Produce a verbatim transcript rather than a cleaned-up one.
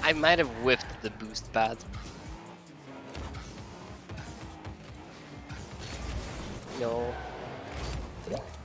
I might have whiffed the boost pad. No.